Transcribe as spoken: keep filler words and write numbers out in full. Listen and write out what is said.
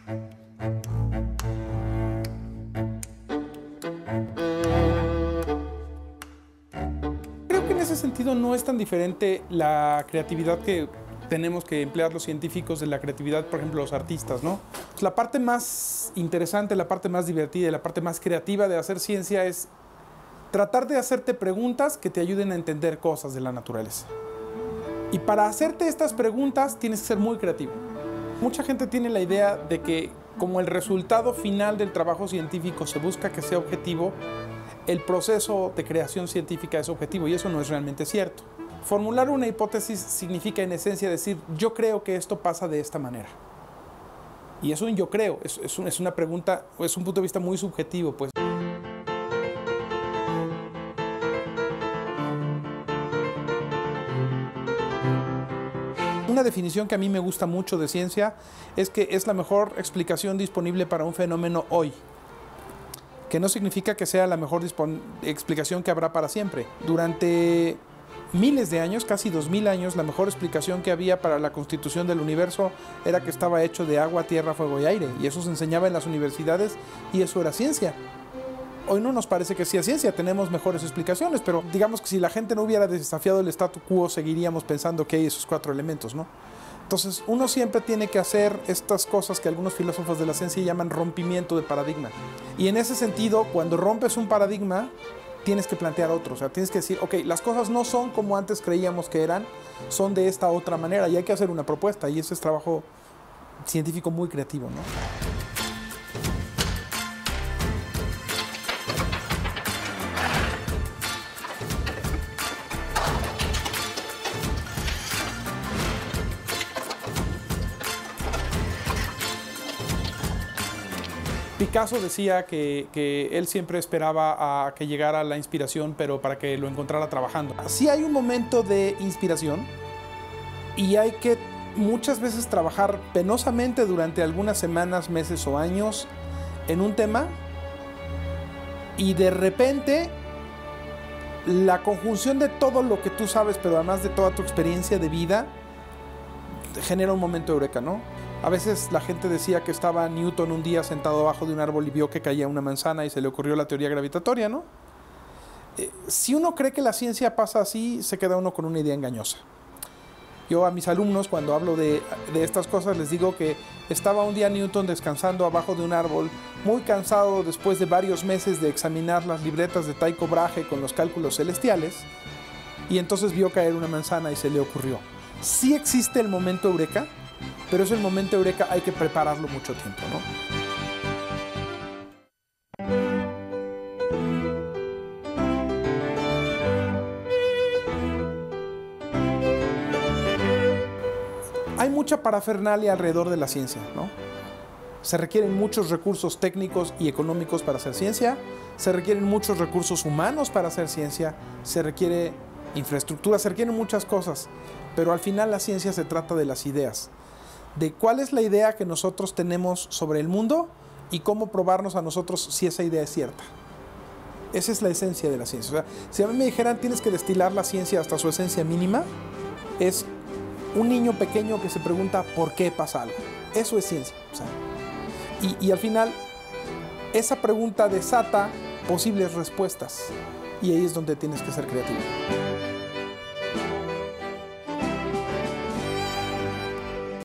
Creo que en ese sentido no es tan diferente la creatividad que tenemos que emplear los científicos de la creatividad, por ejemplo, los artistas, ¿no? Pues la parte más interesante, la parte más divertida y la parte más creativa de hacer ciencia es tratar de hacerte preguntas que te ayuden a entender cosas de la naturaleza. Y para hacerte estas preguntas tienes que ser muy creativo. Mucha gente tiene la idea de que como el resultado final del trabajo científico se busca que sea objetivo, el proceso de creación científica es objetivo, y eso no es realmente cierto. Formular una hipótesis significa en esencia decir, yo creo que esto pasa de esta manera. Y eso en yo creo, es, es, un, es una pregunta, es un punto de vista muy subjetivo, pues. Una definición que a mí me gusta mucho de ciencia es que es la mejor explicación disponible para un fenómeno hoy. Que no significa que sea la mejor explicación que habrá para siempre. Durante miles de años, casi dos mil años, la mejor explicación que había para la constitución del universo era que estaba hecho de agua, tierra, fuego y aire. Y eso se enseñaba en las universidades y eso era ciencia. Hoy no nos parece que sea ciencia, tenemos mejores explicaciones, pero digamos que si la gente no hubiera desafiado el statu quo, seguiríamos pensando que hay esos cuatro elementos, ¿no? Entonces, uno siempre tiene que hacer estas cosas que algunos filósofos de la ciencia llaman rompimiento de paradigma. Y en ese sentido, cuando rompes un paradigma, tienes que plantear otro. O sea, tienes que decir, ok, las cosas no son como antes creíamos que eran, son de esta otra manera. Y hay que hacer una propuesta. Y ese es trabajo científico muy creativo, ¿no? Picasso decía que, que él siempre esperaba a que llegara la inspiración, pero para que lo encontrara trabajando. Sí hay un momento de inspiración y hay que muchas veces trabajar penosamente durante algunas semanas, meses o años en un tema y de repente la conjunción de todo lo que tú sabes, pero además de toda tu experiencia de vida, genera un momento eureka, ¿no? A veces la gente decía que estaba Newton un día sentado abajo de un árbol y vio que caía una manzana y se le ocurrió la teoría gravitatoria, ¿no? Eh, si uno cree que la ciencia pasa así, se queda uno con una idea engañosa. Yo a mis alumnos, cuando hablo de, de estas cosas, les digo que estaba un día Newton descansando abajo de un árbol, muy cansado después de varios meses de examinar las libretas de Tycho Brahe con los cálculos celestiales, y entonces vio caer una manzana y se le ocurrió. Sí existe el momento eureka, pero ese momento eureka hay que prepararlo mucho tiempo, ¿no? Hay mucha parafernalia alrededor de la ciencia, ¿no? Se requieren muchos recursos técnicos y económicos para hacer ciencia, se requieren muchos recursos humanos para hacer ciencia, se requiere infraestructura, se requieren muchas cosas, pero al final la ciencia se trata de las ideas, de cuál es la idea que nosotros tenemos sobre el mundo y cómo probarnos a nosotros si esa idea es cierta. Esa es la esencia de la ciencia. O sea, si a mí me dijeran tienes que destilar la ciencia hasta su esencia mínima, es un niño pequeño que se pregunta por qué pasa algo. Eso es ciencia. O sea, y, y al final, esa pregunta desata posibles respuestas. Y ahí es donde tienes que ser creativo.